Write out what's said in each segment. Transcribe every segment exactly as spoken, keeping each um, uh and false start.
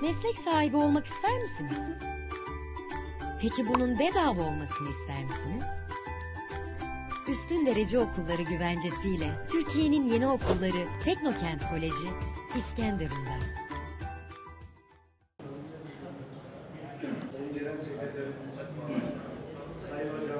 Meslek sahibi olmak ister misiniz? Peki bunun bedava olmasını ister misiniz? Üstün derece okulları güvencesiyle Türkiye'nin yeni okulları Teknokent Koleji İskenderun'da. Sayın Hocam,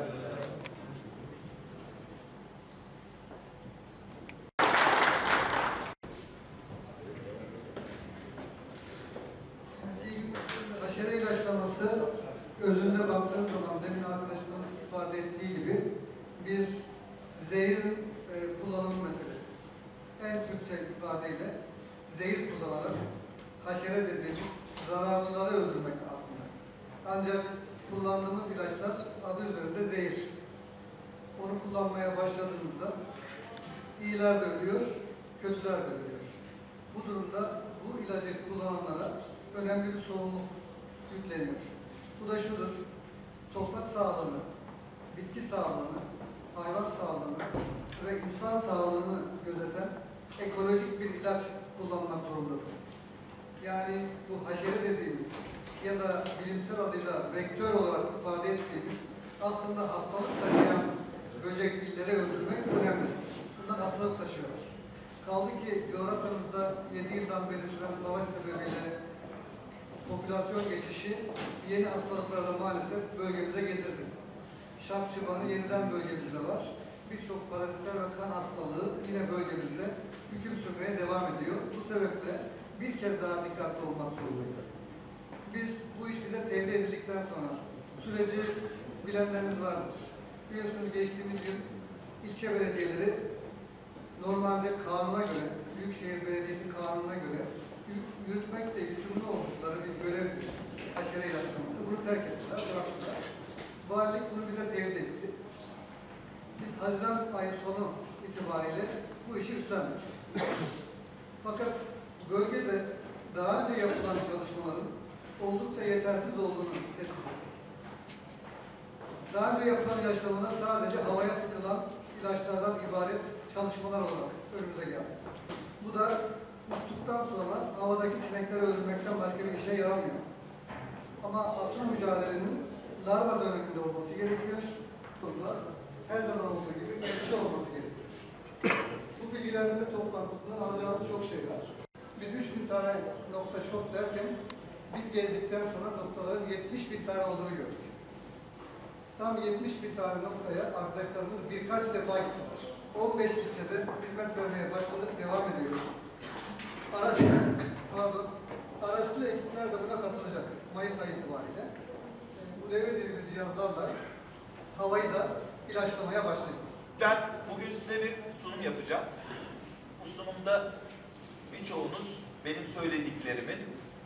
haşere ilaçlaması özünde baktığım zaman demin arkadaşımın ifade ettiği gibi bir zehir e, kullanımı meselesi. En Türkçe ifadeyle zehir kullanarak haşere dediğimiz zararlıları öldürmek aslında. Ancak kullandığımız ilaçlar adı üzerinde zehir. Onu kullanmaya başladığımızda iyiler de ölüyor, kötüler de ölüyor. Bu durumda bu ilacı kullananlara önemli bir sorumluluk yükleniyor. Bu da şudur: toprak sağlığını, bitki sağlığını, hayvan sağlığını ve insan sağlığını gözeten ekolojik bir ilaç kullanmak zorundasınız. Yani bu haşere dediğimiz ya da bilimsel adıyla vektör olarak ifade ettiğimiz aslında hastalık taşıyan böcekleri öldürmek önemli. Bunlar hastalık taşıyorlar. Kaldı ki coğrafyamızda yedi yıldan beri süren savaş sebebiyle popülasyon geçişi yeni hastalıkları da maalesef bölgemize getirdi. Şak çıbanı yeniden bölgemizde var. Birçok parazitler ve kan hastalığı yine bölgemizde hüküm sürmeye devam ediyor. Bu sebeple bir kez daha dikkatli olmak zorundayız. Biz bu iş bize tebliğ edildikten sonra süreci bilenleriniz vardır. Biliyorsunuz geçtiğimiz gün ilçe belediyeleri normalde kanuna göre, Büyükşehir Belediyesi kanununa göre yürütmekle yükümlü olmuşları bir görevdir. Haşere ilaçlaması. Bunu terk ettiler, bıraktılar. Valilik bunu bize tevdi etti. Biz Haziran ayı sonu itibariyle bu işi üstlendik. Fakat bölgede daha önce yapılan çalışmaların oldukça yetersiz olduğunu tespit ettik. Daha önce yapılan ilaçlamalar sadece havaya sıkılan ilaçlardan ibaret çalışmalar olarak önümüze geldi. Bu da uçtuktan sonra havadaki sinekleri öldürmekten başka bir işe yaramıyor. Ama asıl mücadelenin larva döneminde olması gerekiyor. Burada her zaman olduğu gibi geçiş olması gerekiyor. Bu bilgilendirme toplantısından alacağınız çok şey var. Biz üç bin tane nokta çok derken biz geldikten sonra noktaların yetmiş bin tane olduğunu gördük. Tam yetmiş bin tane noktaya arkadaşlarımız birkaç defa gittiler. on beş ilçede hizmet vermeye başladık, devam ediyoruz. Araç, pardon, araçlı ekipler de buna katılacak Mayıs ayı itibariyle. Bu leve dediğimiz cihazlarla havayı da ilaçlamaya başlayacağız. Ben bugün size bir sunum yapacağım. Bu sunumda birçoğunuz benim söylediklerimin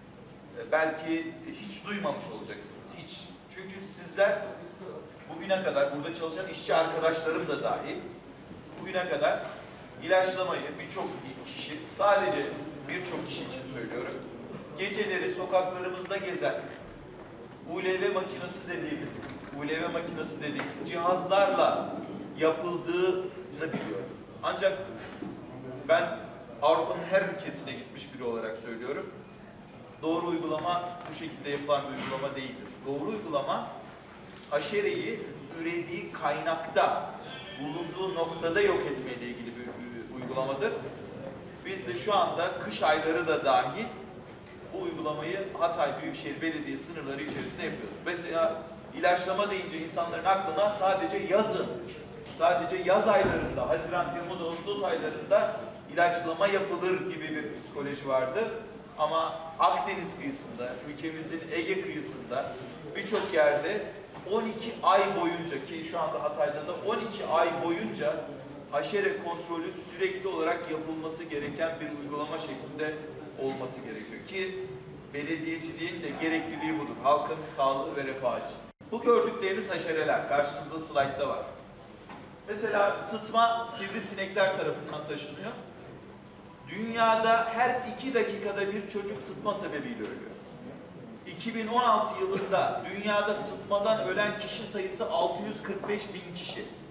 belki hiç duymamış olacaksınız. Hiç. Çünkü sizler bugüne kadar, burada çalışan işçi arkadaşlarım da dahil, bugüne kadar ilaçlamayı birçok kişi, sadece birçok kişi için söylüyorum, geceleri sokaklarımızda gezen U L V makinesi dediğimiz, U L V makinesi dediğimiz cihazlarla yapıldığını biliyorum. Ancak ben Avrupa'nın her ülkesine gitmiş biri olarak söylüyorum. Doğru uygulama bu şekilde yapılan bir uygulama değildir. Doğru uygulama haşereyi ürediği kaynakta, bulunduğu noktada yok etmeyle ilgili bir, bir uygulamadır. Biz de şu anda kış ayları da dahil bu uygulamayı Hatay Büyükşehir Belediye sınırları içerisinde yapıyoruz. Mesela ilaçlama deyince insanların aklına sadece yazın, sadece yaz aylarında, Haziran, Temmuz, Ağustos aylarında ilaçlama yapılır gibi bir psikoloji vardı. Ama Akdeniz kıyısında, ülkemizin Ege kıyısında birçok yerde on iki ay boyunca, ki şu anda Hatay'da da on iki ay boyunca haşere kontrolü sürekli olarak yapılması gereken bir uygulama şeklinde olması gerekiyor ki belediyeciliğin de gerekliliği budur. Halkın sağlığı ve refahı için. Bu gördükleriniz haşereler. Karşınızda slaytta var. Mesela sıtma sivrisinekler tarafından taşınıyor. Dünyada her iki dakikada bir çocuk sıtma sebebiyle ölüyor. iki bin on altı yılında dünyada sıtmadan ölen kişi sayısı altı yüz kırk beş bin kişi.